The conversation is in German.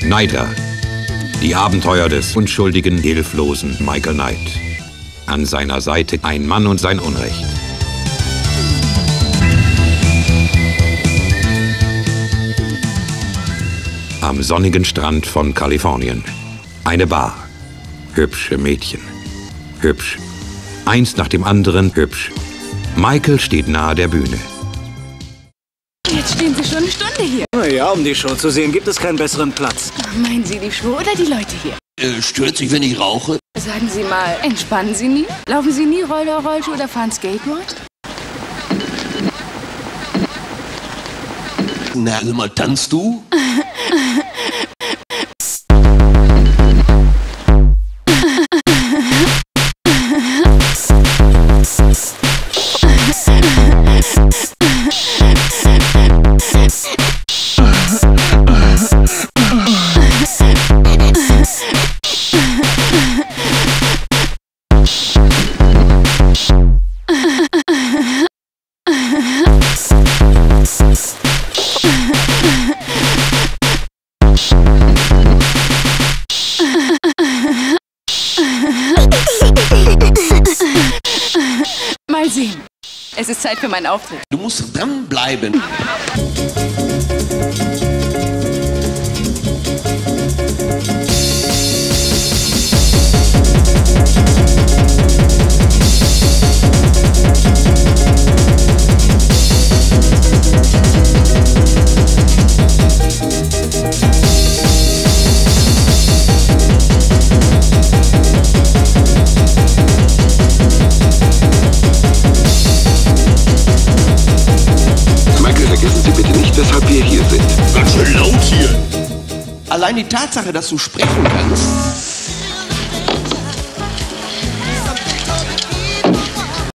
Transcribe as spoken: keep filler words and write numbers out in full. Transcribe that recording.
Knighter. Die Abenteuer des unschuldigen, hilflosen Michael Knight. An seiner Seite ein Mann und sein Unrecht. Am sonnigen Strand von Kalifornien. Eine Bar. Hübsche Mädchen. Hübsch. Eins nach dem anderen hübsch. Michael steht nahe der Bühne. Jetzt stehen Sie schon eine Stunde hier. Na ja, um die Show zu sehen, gibt es keinen besseren Platz. Meinen Sie die Show oder die Leute hier? Äh, stört sich, wenn ich rauche? Sagen Sie mal, entspannen Sie nie? Laufen Sie nie Roller, Rollschuh oder fahren Skateboard? Na, also mal, tanzt du? Mal sehen. Es ist Zeit für meinen Auftritt. Du musst dranbleiben. Vergessen Sie bitte nicht, weshalb wir hier sind. Ganz schön laut hier. Allein die Tatsache, dass du sprechen kannst,